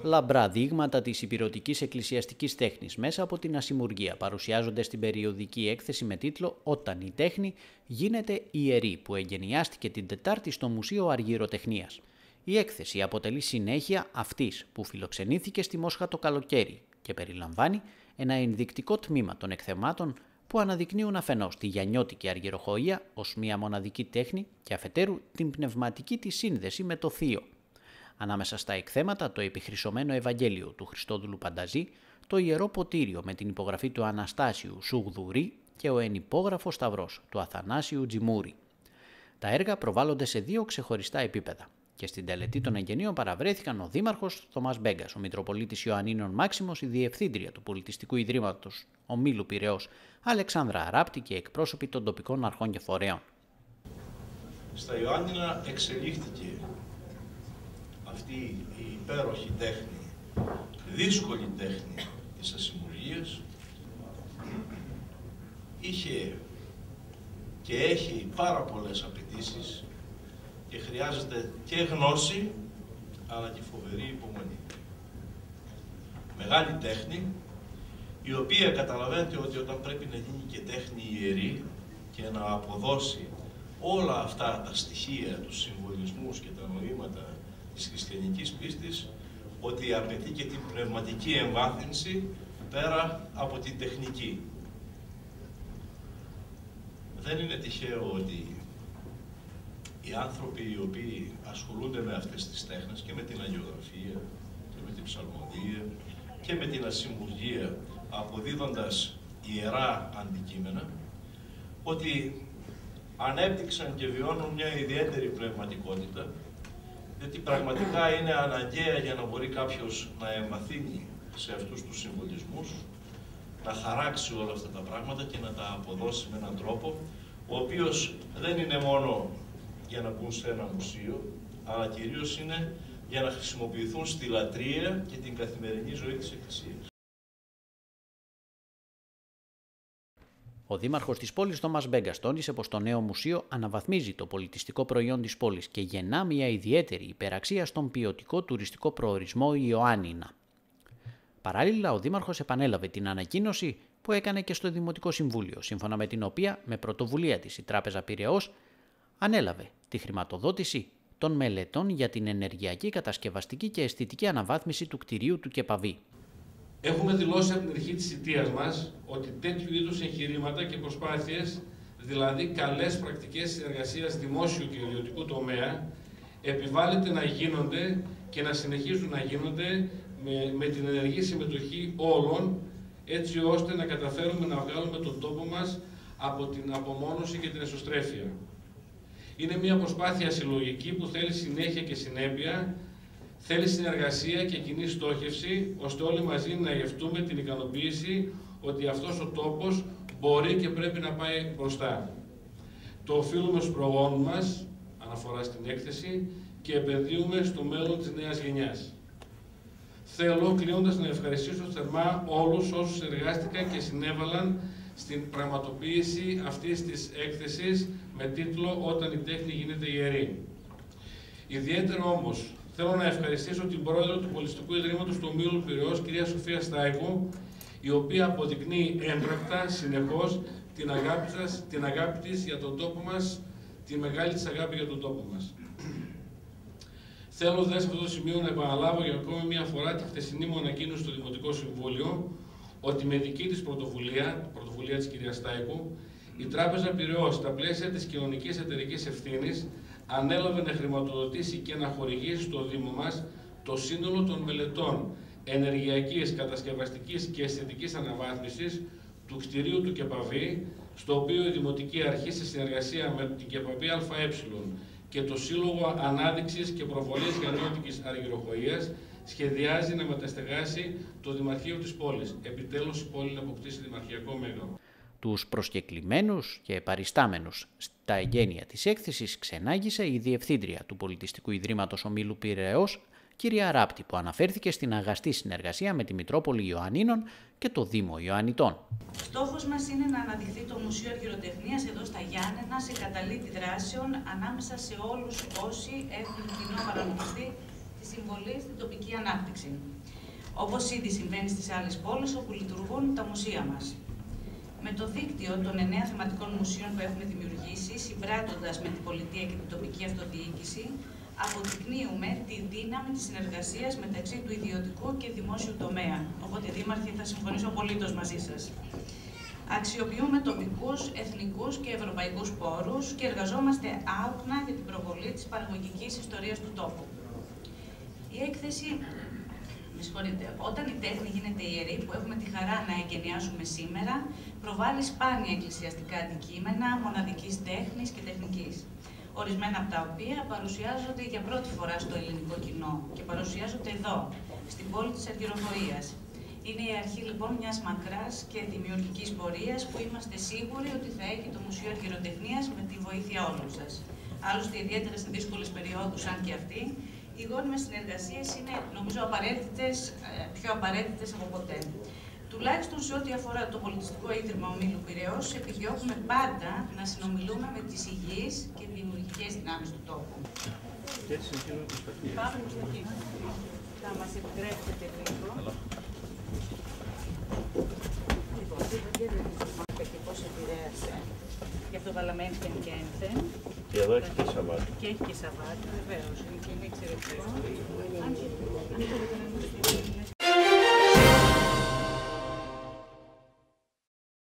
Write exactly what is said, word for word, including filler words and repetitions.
Λαμπρά δείγματα της ηπειρωτικής εκκλησιαστικής τέχνης μέσα από την ασημουργία παρουσιάζονται στην περιοδική έκθεση με τίτλο «Όταν η τέχνη γίνεται ιερή», που εγκαινιάστηκε την Τετάρτη στο Μουσείο Αργυροτεχνίας. Η έκθεση αποτελεί συνέχεια αυτής που φιλοξενήθηκε στη Μόσχα το καλοκαίρι και περιλαμβάνει ένα ενδεικτικό τμήμα των εκθεμάτων που αναδεικνύουν αφενός τη γιαννιώτικη αργυροχοΐα ως μία μοναδική τέχνη και αφετέρου την πνευματική της σύνδεση με το θείο. Ανάμεσα στα εκθέματα το επιχρυσωμένο Ευαγγέλιο του Χριστόδουλου Πανταζή, το ιερό ποτήριο με την υπογραφή του Αναστάσιου Σουγδουρή και ο ενυπόγραφος σταυρός του Αθανάσιου Τζιμούρη. Τα έργα προβάλλονται σε δύο ξεχωριστά επίπεδα και στην τελετή των εγγενείων παραβρέθηκαν ο Δήμαρχος Θωμάς Μπέγκας, ο Μητροπολίτης Ιωαννίνων Μάξιμος, η Διευθύντρια του Πολιτιστικού Ιδρύματος Ομίλου Πειραιώς Αλεξάνδρα Αράπτη και εκπρόσωποι των τοπικών αρχών και φορέων. Στα Ιωάννινα εξελίχθηκε αυτή η υπέροχη τέχνη, δύσκολη τέχνη της ασημουργίας. Είχε και έχει πάρα πολλές απαιτήσεις και χρειάζεται και γνώση, αλλά και φοβερή υπομονή. Μεγάλη τέχνη, η οποία καταλαβαίνετε ότι όταν πρέπει να γίνει και τέχνη ιερή και να αποδώσει όλα αυτά τα στοιχεία, τους συμβολισμούς και τα νοήματα της χριστιανικής πίστης, ότι απαιτεί και την πνευματική εμβάθυνση πέρα από την τεχνική. Δεν είναι τυχαίο ότι οι άνθρωποι οι οποίοι ασχολούνται με αυτές τις τέχνες και με την αγιογραφία και με την ψαλμοδία και με την ασημουργία, αποδίδοντας ιερά αντικείμενα, ότι ανέπτυξαν και βιώνουν μια ιδιαίτερη πνευματικότητα, γιατί πραγματικά είναι αναγκαία για να μπορεί κάποιος να εμβαθύνει σε αυτούς τους συμβολισμούς, να χαράξει όλα αυτά τα πράγματα και να τα αποδώσει με έναν τρόπο, ο οποίος δεν είναι μόνο για να μπουν σε ένα μουσείο, αλλά κυρίως είναι για να χρησιμοποιηθούν στη λατρεία και την καθημερινή ζωή της Εκκλησίας. Ο Δήμαρχος της πόλης Θωμάς Μπέγκας τόνισε πως το νέο μουσείο αναβαθμίζει το πολιτιστικό προϊόν της πόλης και γεννά μια ιδιαίτερη υπεραξία στον ποιοτικό τουριστικό προορισμό Ιωάννινα. Παράλληλα, ο Δήμαρχος επανέλαβε την ανακοίνωση που έκανε και στο Δημοτικό Συμβούλιο, σύμφωνα με την οποία, με πρωτοβουλία της η Τράπεζα Πειραιώς ανέλαβε τη χρηματοδότηση των μελετών για την ενεργειακή, κατασκευαστική και αισθητική αναβάθμιση του κτηρίου του ΚΕΠΑΒΗ. Έχουμε δηλώσει από την αρχή της θητείας μας ότι τέτοιου είδους εγχειρήματα και προσπάθειες, δηλαδή καλές πρακτικές συνεργασίας δημόσιου και ιδιωτικού τομέα, επιβάλλεται να γίνονται και να συνεχίζουν να γίνονται με, με την ενεργή συμμετοχή όλων, έτσι ώστε να καταφέρουμε να βγάλουμε τον τόπο μας από την απομόνωση και την εσωστρέφεια. Είναι μια προσπάθεια συλλογική που θέλει συνέχεια και συνέπεια, θέλει συνεργασία και κοινή στόχευση, ώστε όλοι μαζί να γευτούμε την ικανοποίηση ότι αυτός ο τόπος μπορεί και πρέπει να πάει μπροστά. Το οφείλουμε στους προγόνους μας, αναφορά στην έκθεση, και επενδύουμε στο μέλλον της νέας γενιάς. Θέλω, κλείνοντας, να ευχαριστήσω θερμά όλους όσους εργάστηκαν και συνέβαλαν στην πραγματοποίηση αυτής της έκθεσης με τίτλο «Όταν η τέχνη γίνεται ιερή». Ιδιαίτερα όμως θέλω να ευχαριστήσω την πρόεδρο του Πολιτιστικού Ιδρύματος του Ομίλου Πειραιώς, κυρία Σοφία Στάικου, η οποία αποδεικνύει έμπρακτα, συνεχώς, την αγάπη σας, την αγάπη της για τον τόπο μας, τη μεγάλη της αγάπη για τον τόπο μας. Θέλω δε σε αυτό το σημείο να επαναλάβω για ακόμη μία φορά τη χθεσινή μου ανακοίνωση στο Δημοτικό Συμβούλιο, ότι με δική της πρωτοβουλία, πρωτοβουλία της κυρίας Στάικου, η Τράπεζα Πειραιώς, στα πλαίσια της κοινωνικής εταιρικής ευθύνης, ανέλαβε να χρηματοδοτήσει και να χορηγήσει στο Δήμο μας το σύνολο των μελετών ενεργειακής, κατασκευαστικής και αισθητικής αναβάθμισης του κτηρίου του ΚΕΠΑΒΗ, στο οποίο η Δημοτική Αρχή, σε συνεργασία με την ΚΕΠΑΒΗ ΑΕ και το Σύλλογο Ανάδειξης και Προβολής Γιαννιώτικης Αργυροχοΐας, σχεδιάζει να μεταστεγάσει το Δημαρχείο της πόλης. Επιτέλους η πόλη να αποκτήσει δημαρχιακό μέγαρο. Τους προσκεκλημένους και παριστάμενους στα εγγένεια της έκθεσης ξενάγησε η Διευθύντρια του Πολιτιστικού Ιδρύματος Ομίλου Πειραιώς, κυρία Αράπτη, που αναφέρθηκε στην αγαστή συνεργασία με τη Μητρόπολη Ιωαννίνων και το Δήμο Ιωαννιτών. Στόχος μας είναι να αναδειχθεί το Μουσείο Αργυροτεχνίας εδώ στα Γιάννενα σε καταλήτη δράσεων ανάμεσα σε όλους όσοι έχουν κοινό παρανομιστεί τη συμβολή στην τοπική ανάπτυξη. όπως ήδη συμβαίνει στις άλλες πόλεις όπου λειτουργούν τα μουσεία μας. Με το δίκτυο των εννέα θεματικών μουσείων που έχουμε δημιουργήσει, συμπράττοντας με την πολιτεία και την τοπική αυτοδιοίκηση, αποδεικνύουμε τη δύναμη της συνεργασίας μεταξύ του ιδιωτικού και δημόσιου τομέα. Οπότε, Δήμαρχοι, θα συμφωνήσω απολύτως μαζί σας. Αξιοποιούμε τοπικούς, εθνικούς και ευρωπαϊκούς πόρους και εργαζόμαστε άοκνα για την προβολή της παραγωγικής ιστορίας του τόπου. Η έκθεση, με συγχωρείτε, όταν η τέχνη γίνεται ιερή, που έχουμε τη χαρά να εγκαινιάσουμε σήμερα, προβάλλει σπάνια εκκλησιαστικά αντικείμενα μοναδικής τέχνης και τεχνικής. Ορισμένα από τα οποία παρουσιάζονται για πρώτη φορά στο ελληνικό κοινό και παρουσιάζονται εδώ, στην πόλη της Αργυροφορίας. Είναι η αρχή λοιπόν μιας μακράς και δημιουργικής πορείας που είμαστε σίγουροι ότι θα έχει το Μουσείο Αργυροτεχνίας με τη βοήθεια όλων σας. Άλλωστε, ιδιαίτερα σε δύσκολες περιόδους, αν και αυτή, οι γόνιμες συνεργασίες είναι, νομίζω, απαραίτητες, πιο απαραίτητες από ποτέ. Τουλάχιστον σε ό,τι αφορά το Πολιτιστικό Ίδρυμα Ομίλου Πειραιώς, επιδιώκουμε πάντα να συνομιλούμε με τις υγιείς και δημιουργικές δυνάμεις του τόπου. Πάμε στο εκεί. Θα μας επιτρέψετε λίγο. Λοιπόν, και πώς επηρέασε. Γι' αυτό βάλαμε ένθεν και ένθεν. Και εδώ έχει και Σαββάτο. Και έχει και Σαββάτο, βεβαίως. Είναι εξαιρετικό. Αν θέλετε να